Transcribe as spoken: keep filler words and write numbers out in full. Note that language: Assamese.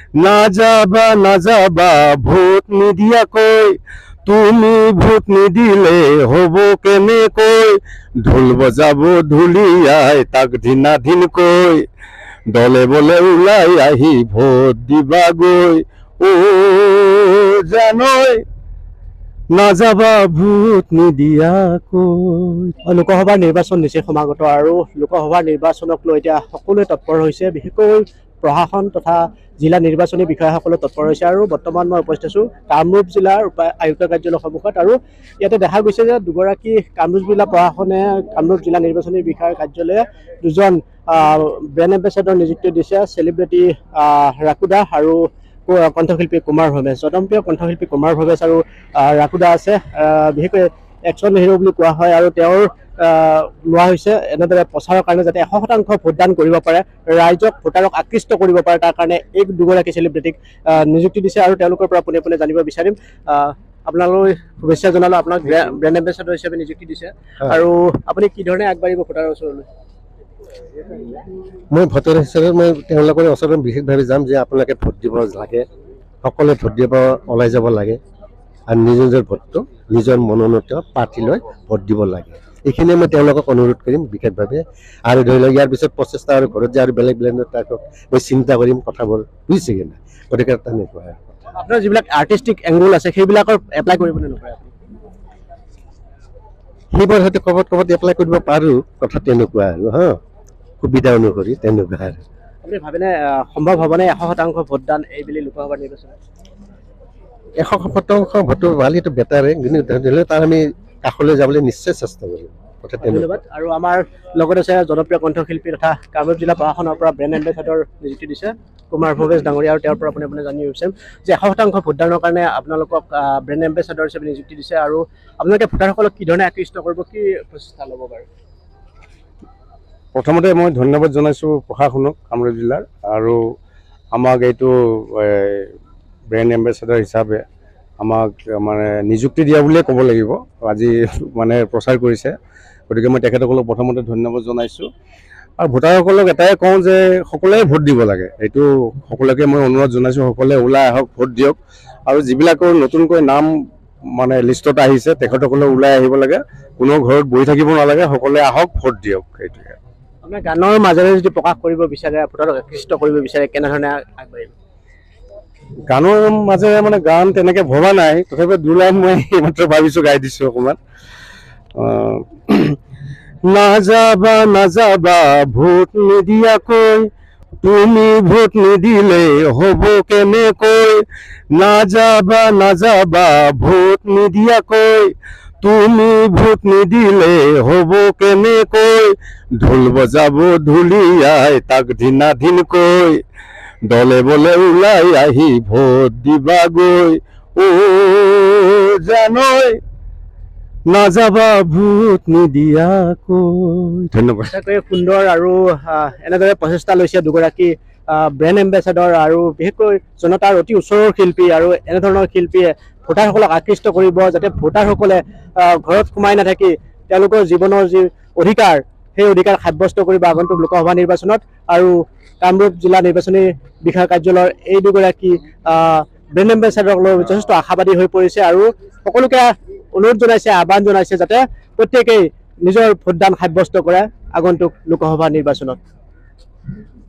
না যাবা না যাবা ভোট নিদিয়াকৈ তুমি ভোট নিদিলে হব কেনেকৈ ঢোল বজাব ঢুলিয়াই তাক ধিনা ধিনকৈ দলে বলে ওলাই আহি ভোট দিবাগৈ ও জানৈ না যাবা ভোট নিদিয়াকৈ। লোকসভাৰ নিৰ্বাচন নিচেই সমাগত আৰু লোকসভাৰ নিৰ্বাচনক লৈ এতিয়া সকলোৱে তৎপৰ হৈছে, বিশেষকৈ প্ৰশাসন তথা জিলা নিৰ্বাচনী বিষয়াসকলে তৎপৰ হৈছে। আৰু বৰ্তমান মই উপস্থিত আছোঁ কামৰূপ জিলাৰ আয়ুক্ত কাৰ্যালয়ৰ সন্মুখত আৰু ইয়াতে দেখা গৈছে যে দুগৰাকী কামৰূপ জিলা প্ৰশাসনে কামৰূপ জিলা নিৰ্বাচনী বিষয়াৰ কাৰ্যালয়ে দুজন ব্ৰেণ্ড এম্বেচাডৰ নিযুক্তি দিছে, চেলিব্ৰিটি ৰাকু দাস আৰু কণ্ঠশিল্পী কুমাৰ ভৱেশ। জনপ্ৰিয় কণ্ঠশিল্পী কুমাৰ ভৱেশ আৰু ৰাকু দাস আছে, বিশেষকৈ একশ্যন হিৰো বুলি কোৱা হয় আৰু তেওঁৰ লোৱা হৈছে এনেদৰে প্ৰচাৰৰ কাৰণে যাতে এশ শতাংশ ভোটদান কৰিব পাৰে, ৰাইজক ভোটাৰক আকৃষ্ট কৰিব পাৰে, তাৰ কাৰণে এই দুগৰাকী চেলিব্ৰিটিক নিযুক্তি দিছে আৰু তেওঁলোকৰ পৰা পোনে পোনে জানিব বিচাৰিম। আপোনালৈ শুভেচ্ছা জনালোঁ, আপোনাক ব্ৰেণ্ড এম্বেচাডৰ হিচাপে নিযুক্তি দিছে আৰু আপুনি কি ধৰণে আগবাঢ়িব ভোটাৰৰ ওচৰলৈ? মই ভোটাৰ হিচাপে মই তেওঁলোকৰ ওচৰত বিশেষভাৱে যাম যে আপোনালোকে ভোট দিব লাগে, সকলোৱে ভোট দিব ওলাই যাব লাগে আৰু নিজৰ নিজৰ ভোটটো নিজৰ মনোনীত প্ৰাৰ্থী লৈ ভোট দিব লাগে, এইখিনিয়ে মই তেওঁলোকক অনুৰোধ কৰিম বিশেষভাৱে। আৰু ধৰি লওক ইয়াৰ পিছত প্ৰচেষ্টা আৰু ঘৰত যে আৰু বেলেগ বেলেগ তাকক মই চিন্তা কৰিম কথাবোৰ, বুজিছে কি নাই? গতিকে তেনেকুৱা আপোনাৰ যিবিলাক আৰ্টিষ্টিক এংগুল আছে সেইবিলাকৰ এপ্লাই কৰিবনে নকৰে? সেইবোৰ হয়তো ক'ৰবাত ক'ৰবাত এপ্লাই কৰিব পাৰোঁ, কথা তেনেকুৱা আৰু হা, সুবিধা অনুসৰি তেনেকুৱা আৰু। আপুনি ভাবেনে সম্ভৱ হ'বনে এশ শতাংশ ভোটদান এইবুলি লোকসভাৰ নিৰ্বাচনত? এশ শতাংশ ভোটৰ ভাল, এইটো বেটাৰে, কিন্তু ধৰি লওক তাৰ আমি কাষলৈ যাবলৈ নিশ্চয় চেষ্টা কৰিম। ধন্যবাদ। আৰু আমাৰ লগত আছে জনপ্ৰিয় কণ্ঠশিল্পী তথা কামৰূপ জিলা প্ৰশাসনৰ পৰা ব্ৰেণ্ড এম্বেচাডৰ নিযুক্তি দিছে কুমাৰ ভৱেশ ডাঙৰীয়া, আৰু তেওঁৰ পৰা আপুনি আপুনি জানি বিচাৰিম যে এশ শতাংশ ভোটদানৰ কাৰণে আপোনালোকক ব্ৰেণ্ড এম্বেচাডৰ হিচাপে নিযুক্তি দিছে আৰু আপোনালোকে ভোটাৰসকলক কি ধৰণে আকৃষ্ট কৰিব, কি প্ৰচেষ্টা ল'ব বাৰু? প্ৰথমতে মই ধন্যবাদ জনাইছোঁ প্ৰশাসনক কামৰূপ জিলাৰ, আৰু আমাক এইটো ব্ৰেণ্ড এম্বেচাডৰ হিচাপে আমাক মানে নিযুক্তি দিয়া বুলিয়ে ক'ব লাগিব, আজি মানে প্ৰচাৰ কৰিছে, গতিকে মই তেখেতসকলক প্ৰথমতে ধন্যবাদ জনাইছোঁ। আৰু ভোটাৰসকলক এটাই কওঁ যে সকলোৱে ভোট দিব লাগে, এইটো সকলোকে মই অনুৰোধ জনাইছোঁ, সকলোৱে ওলাই আহক, ভোট দিয়ক। আৰু যিবিলাকৰ নতুনকৈ নাম মানে লিষ্টত আহিছে তেখেতসকলে ওলাই আহিব লাগে, কোনো ঘৰত বহি থাকিব নালাগে, সকলোৱে আহক, ভোট দিয়ক, সেইটোৱে। আপোনাৰ গানৰ মাজেৰে যদি প্ৰকাশ কৰিব বিচাৰে, ভোটাৰক আকৃষ্ট কৰিব বিচাৰে, কেনেধৰণে আগবাঢ়িব? গানৰ মাজেৰে মানে গান তেনেকৈ ভবা নাই, তথাপি দুই লাইন মই এইমাত্ৰ ভাবিছোঁ গাই দিছোঁ অকণমান। না যাবা না যাবা ভোট নিদিয়াকৈ তুমি ভোট নিদিলে হব কেনেকৈ না যাবা না যাবা ভোট নিদিয়াকৈ তুমি ভোট নিদিলে হব কেনেকৈ ঢোল বজাব ঢুলিয়াই তাক ধিনা ধিনকৈ দলে বলে ওলাই আহি ভোট দিবাগৈ ও জানৈ না যাবা ভোট নিদিয়াকৈ। ধন্যবাদ। সুন্দৰ আৰু এনেদৰে প্ৰচেষ্টা লৈছে দুগৰাকী ব্ৰেণ্ড এম্বেচাডৰ আৰু বিশেষকৈ জনতাৰ অতি ওচৰৰ শিল্পী, আৰু এনেধৰণৰ শিল্পীয়ে ভোটাৰসকলক আকৃষ্ট কৰিব যাতে ভোটাৰসকলে ঘৰত সোমাই নাথাকি তেওঁলোকৰ জীৱনৰ যি অধিকাৰ সেই অধিকাৰ সাব্যস্ত কৰিব আগন্তুক লোকসভা নিৰ্বাচনত। আৰু কামৰূপ জিলা নিৰ্বাচনী বিষয়া কাৰ্যালয়ৰ এই দুগৰাকী ব্ৰেণ্ড এম্বেচাডৰক লৈ যথেষ্ট আশাবাদী হৈ পৰিছে আৰু সকলোকে অনুৰোধ জনাইছে, আহ্বান জনাইছে যাতে প্ৰত্যেকেই নিজৰ ভোটদান সাব্যস্ত কৰে আগন্তুক লোকসভা নিৰ্বাচনত।